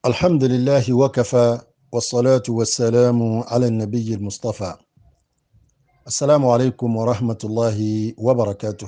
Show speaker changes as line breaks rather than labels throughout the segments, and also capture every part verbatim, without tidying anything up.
الحمد لله وكفى والصلاة والسلام على النبي المصطفى. السلام عليكم ورحمة الله وبركاته.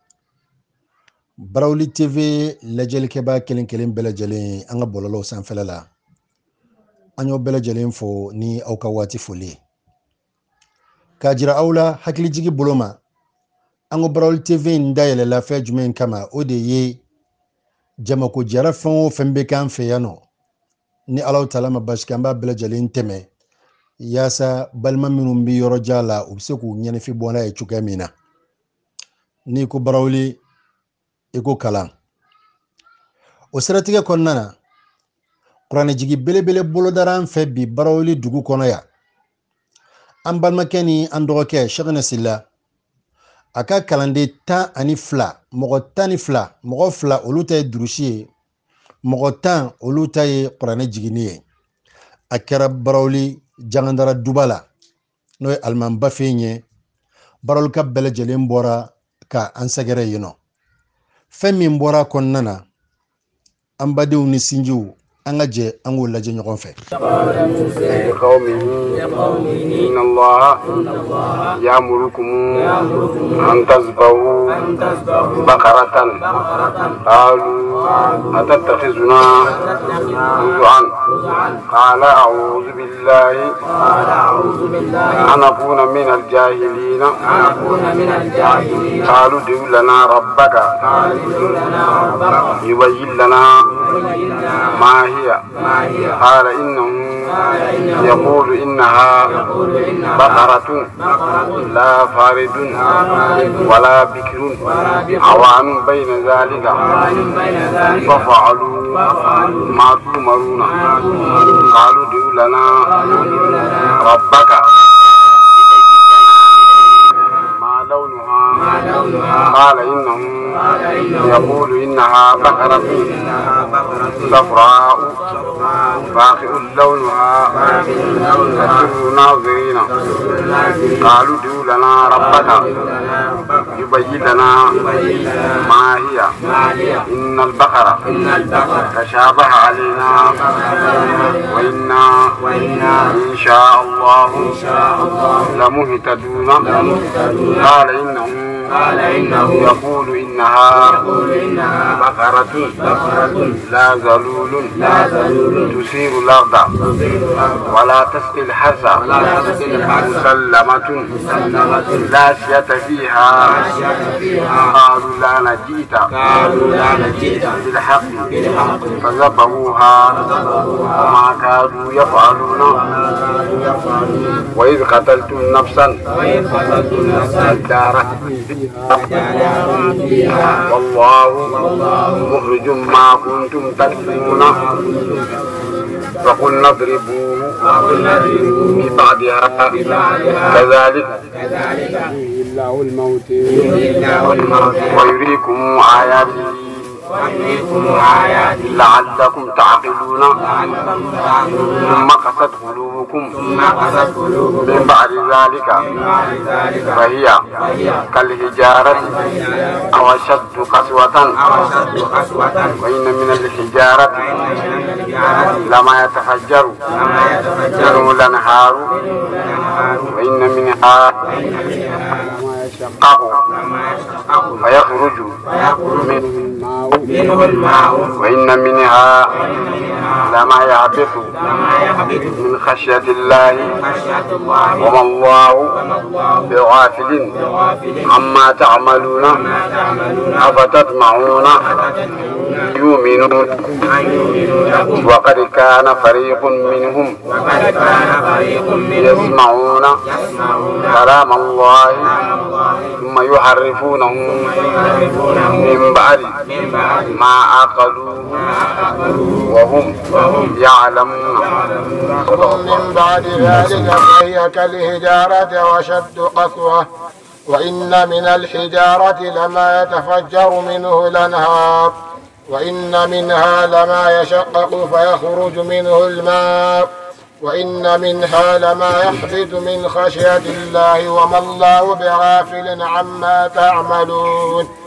براولي تي في لجل كبا كلين كلين بلا جلين أنا بولو سانفلالا أنيو بلا جلين فو ني أو كواتي فولي كاجرا أولا حكلي جيجي بولوما أنا براولي تي في ندايل لا فاجمين كما أودي يي جمكو جرفون فنبكان فيانو ni alaw talama bashkamba bela jalin teme yasa balma minum bi yoro jala ubse ku nyane fi bona e chukamina ni ku barawli iko kalan o siratige konnana qur'an jigi bele bele bolo daran fe bi barawli dugu kono ya an balma keni an dogoke shagna silla aka kalande ta ani fla mogo tani fla mogo fla oluta durushi mogo tan oluta ye qur'an jigini akara barawli jangandara dubala no alman bafenye barawli ka bele jelen bora ka ansagere yino femi mbora konnana ambadiw ni sinjiw angaje angu laje nyogon fe
qawmihi inna allaha ya'murukum an tasbahu baqaratan qalu atattakhizuna huzwan qala a'udhu billahi an akuna min al-jahilin qalu du lana rabbaka yubayyin lana ما هي قال إنه يقول إنها بقرة لا فارد ولا بكر عوان بين ذلك ففعلوا ما تؤمرون قالوا ادع لنا ربك ما لونها قال إنه يقول إنها بقرة صفراء فاقع لونها تسر ناظرين قالوا ادع لنا ربك يبين لنا ما هي إن البقرة تشابه علينا وإنا إن شاء الله لمهتدون قال إنه يقول إنها بقرة لا ذلول تثير الأرض ولا تسقي الحرث مسلمة لا شية فيها قالوا لا نجيت بالحق فذبحوها وما كادوا يفعلون وإذ قتلتم نفسا والله مخرج ما كنتم تكتمون فقلنا اضربوه ببعضها كذلك الله الموت ويريكم آياته لعلكم تعقلون ثم قست قلوبكم من بعد ذلك فهي كالحجارة أو أشد قسوة وإن من الحجارة لما يتفجر منه الأنهار وإن منها فيخرج منه الماء وإن منها لما يهبط من خشية الله وما الله بغافل عما تعملون أفتطمعون يؤمنون وقد كان فريق منهم يسمعون كلام الله ثم يحرفونه من بعد ما عقلوه وهم يعلمون
من بعد ذلك فهي كالحجارة وشد قسوة وإن من الحجارة لما يتفجر منه الأنهار وإن منها لما يشقق فيخرج منه الماء وإن منها لما يحبط من خشية الله وما الله بغافل عما تعملون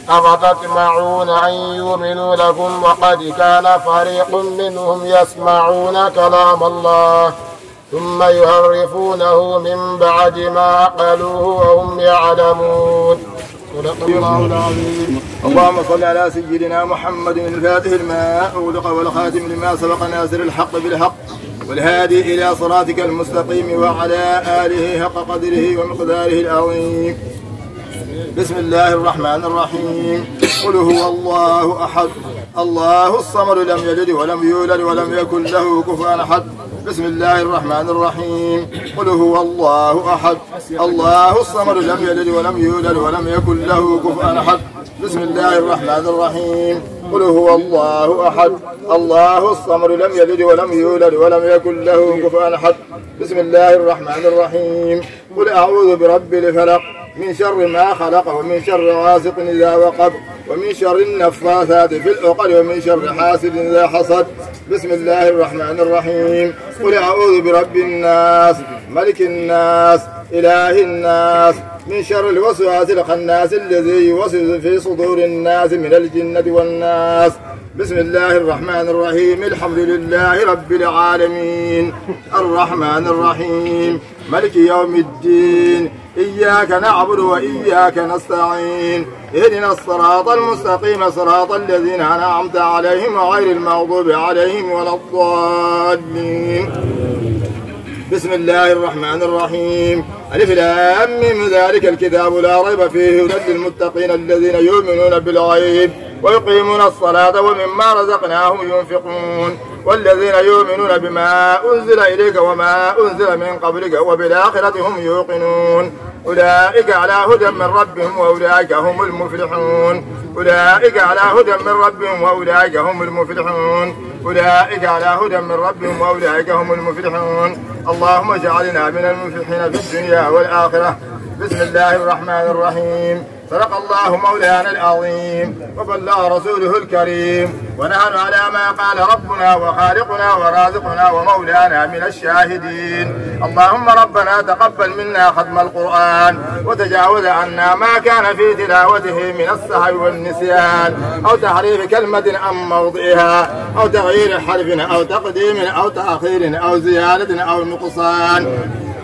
أفتطمعون أن يؤمنوا لكم وقد كان فريق منهم يسمعون كلام الله ثم يحرفونه من بعد ما عقلوه وهم يعلمون. صدق الله العظيم.
اللهم صل على سيدنا محمد الفاتح لما أغلق والخاتم لما سبق ناصر الحق بالحق والهادي إلى صراطك المستقيم وعلى آله حق قدره ومقداره العظيم. بسم الله الرحمن الرحيم. قل هو الله أحد الله الصمد لم يلد ولم يولد ولم يكن له كفوا أحد. بسم الله الرحمن الرحيم. قل هو الله أحد الله الصمد لم يلد ولم يولد ولم يكن له كفوا أحد. بسم الله الرحمن الرحيم. قل هو الله أحد الله الصمد لم يلد ولم يولد ولم يكن له كفوا أحد. بسم الله الرحمن الرحيم. قل أعوذ برب الفلق من شر ما خلق ومن شر غاسق إذا وقب ومن شر النفاثات في العقد ومن شر حاسد إذا حسد. بسم الله الرحمن الرحيم. قل أعوذ برب الناس ملك الناس إله الناس من شر الوسواس الخناس الذي يوسوس في صدور الناس من الجنة والناس. بسم الله الرحمن الرحيم. الحمد لله رب العالمين الرحمن الرحيم ملك يوم الدين إياك نعبد وإياك نستعين اهدنا الصراط المستقيم صراط الذين أنعمت عليهم غير المغضوب عليهم ولا الضالين. بسم الله الرحمن الرحيم. ألف لام ميم ذلك الكتاب لا ريب فيه هدى للمتقين الذين يؤمنون بالغيب ويقيمون الصلاة ومما رزقناهم ينفقون والذين يؤمنون بما أنزل إليك وما أنزل من قبلك وبالآخرة هم يوقنون أولئك على هدى من ربهم وأولئك هم المفلحون أولئك على هدى من ربهم وأولئك هم المفلحون أولئك على هدى من ربهم وأولئك هم المفلحون. اللهم اجعلنا من المفلحين في الدنيا والآخرة. بسم الله الرحمن الرحيم. صدق الله مولانا العظيم وبلغ رسوله الكريم ونحن على ما قال ربنا وخالقنا ورازقنا ومولانا من الشاهدين. اللهم ربنا تقبل منا ختم القرآن وتجاوز عنا ما كان في تلاوته من السهو والنسيان أو تحريف كلمة عن موضعها أو تغيير حرف أو تقديم أو تأخير أو زيادة أو نقصان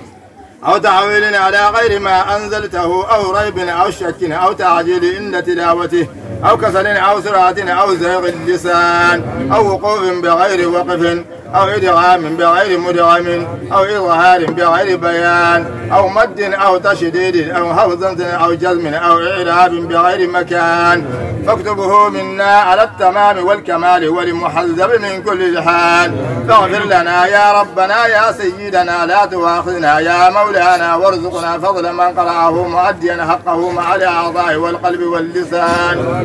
أو تعويل على غير ما أنزلته أو ريب أو شك أو تعجيل عند تلاوته أو كسل أو سرعة أو زيغ اللسان أو وقوف بغير وقف أو إدغام بغير مدغم أو إظهار بغير بيان أو مد أو تشديد أو همزة أو جزم أو إعراب بغير مكان فاكتبه منا على التمام والكمال ولمحذب من كل حال. فاغفر لنا يا ربنا يا سيدنا لا تؤاخذنا يا مولانا وارزقنا فضل من قرأه مؤديا حقه مع الأعضاء والقلب واللسان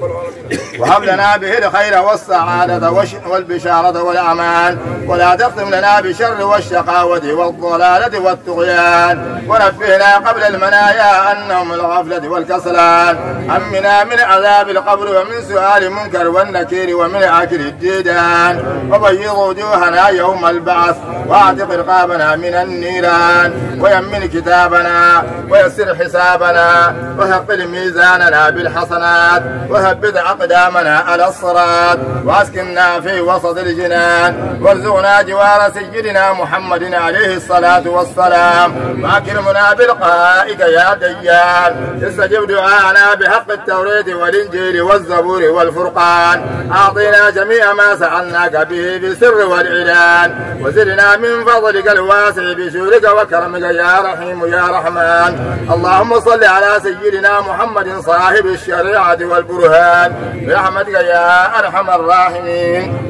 وهب لنا به الخير والسعادة والبشارة والأمان ولا تختم لنا بشر والشقاوة والضلالة والطغيان ونبهنا قبل المنايا عن نوم الغفلة والكسلان أمنا من عذاب القبر ومن سؤال منكر والنكير ومن أكل الديدان وبيض وجوهنا يوم البعث واعتق رقابنا من النيران ويمن كتابنا ويسر حسابنا وثقل ميزاننا بالحسنات وثبت أقدامنا على الصراط واسكننا في وسط الجنان وارزقنا جوار سيدنا محمد عليه الصلاة والسلام واكرمنا بلقائك يا ديان. استجب دعاءنا بحق التوراة والإنجيل والزبور والفرقان. أعطينا جميع ما سألناك به بالسر والإعلان وزدنا من فضلك الواسع بشورك وكرمك يا رحيم يا رحمن. اللهم صل على سيدنا محمد صاحب الشريعة والبرهان برحمتك يا أرحم الراحمين.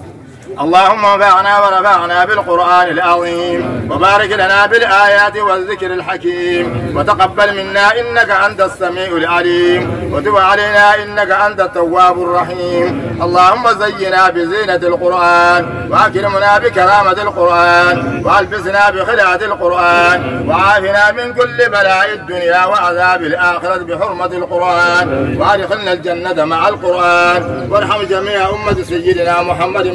اللهم انفعنا ونفعنا بالقرآن العظيم وبارك لنا بالآيات والذكر الحكيم وتقبل منا إنك أنت السميع العليم وتب علينا إنك أنت التواب الرحيم. اللهم زينا بزينة القرآن وأكرمنا بكرامة القرآن وألبسنا بخلعة القرآن وعافنا من كل بلاء الدنيا وعذاب الآخرة بحرمة القرآن وأدخلنا الجنة مع القرآن وارحم جميع أمة سيدنا محمد بحق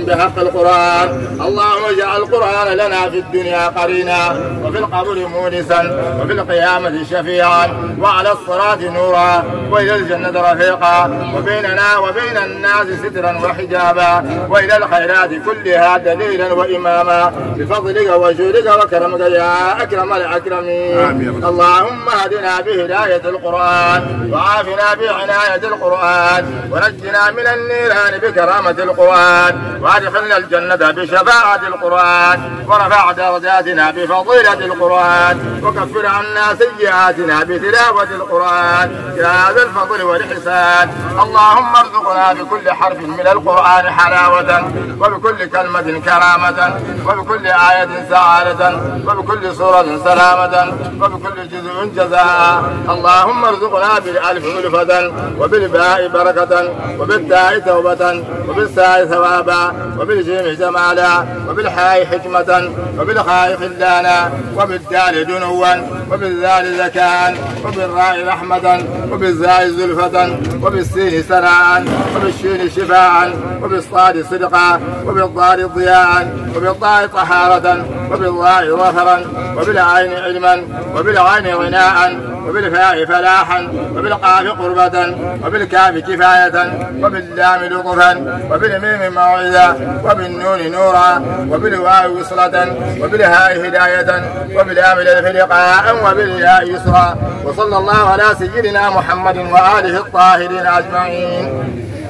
القرآن. اللهم اجعل القرآن لنا في الدنيا قرينا، وفي القبر مونسا، وفي القيامة شفيعا، وعلى الصراط نورا، وإلى الجنة رفيقا، وبيننا وبين الناس سترا وحجابا، وإلى الخيرات كلها دليلا وإماما، بفضلك وجودك وكرمك يا أكرم الأكرمين. اللهم اهدنا بهداية القرآن، وعافنا بعناية القرآن، ونجنا من النيران بكرامة القرآن، وادخلنا الجنة بشفاعة القرآن، ورفع درجاتنا بفضيلة القرآن، وكفر عنا سيئاتنا بتلاوة القرآن يا ذا الفضل والإحسان. اللهم ارزقنا بكل حرف من القرآن حلاوة، وبكل كلمة كرامة، وبكل آية سعادة، وبكل سورة سلامة، وبكل جزء جزاء. اللهم ارزقنا بالألف ألفة، وبالباء بركة، وبالتاء توبة، وبالساء ثوابا، وبالجيم جمالا، وبالحاء حكمة، وبالخاء خلانا، وبالدال دنوا، وبالذال زكاء، وبالراء رحمة، وبالزاء زلفة، وبالسين سراء، وبالشين شفاعا، وبالصاد صدقا، وبالضاد ضياء، وبالضاء طهارة، وبالضاء ظفرا، وبالعين علما، وبالعين غناء، وبالفاء فلاحا، وبالقاف قربة، وبالكاف كفاية، وباللام لطفا، وبالميم موعظة، وبالنون نورا، وبالواو وصلة، وبالهاء هداية، وباللام للفلقاء، وبالياء يسرا. وصلى الله على سيدنا محمد وآله الطاهرين أجمعين.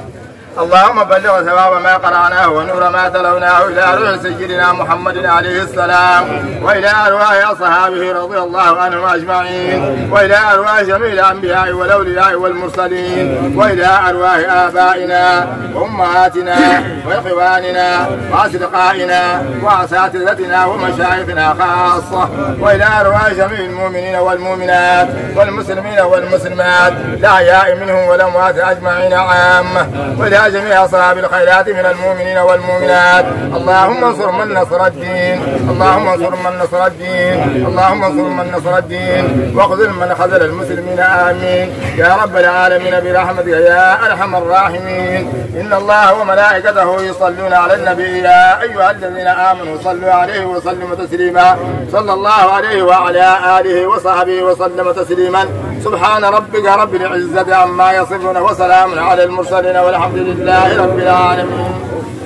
اللهم بلغ ثواب ما قرأناه ونور ما تلوناه إلى روح سيدنا محمد عليه السلام، وإلى أرواح أصحابه رضي الله عنهم أجمعين، وإلى أرواح جميع الأنبياء والأولياء والمرسلين، وإلى أرواح آبائنا وأمهاتنا وإخواننا وأصدقائنا وأساتذتنا ومشايخنا خاصة، وإلى أرواح جميع المؤمنين والمؤمنات والمسلمين والمسلمات الأحياء منهم والأموات أجمعين عامة، وإلى جميع أصحاب الخيرات من المؤمنين والمؤمنات. اللهم انصر من نصر الدين، اللهم انصر من نصر الدين، اللهم انصر من نصر الدين، واخذل من خذل المسلمين آمين يا رب العالمين برحمتك يا أرحم الراحمين. إن الله وملائكته يصلون على النبي يا أيها الذين آمنوا صلوا عليه وسلموا تسليما. صلى الله عليه وعلى آله وصحبه وسلم تسليما. سبحان ربك رب العزة عما يصفون، وسلام على المرسلين، والحمد لله رب العالمين.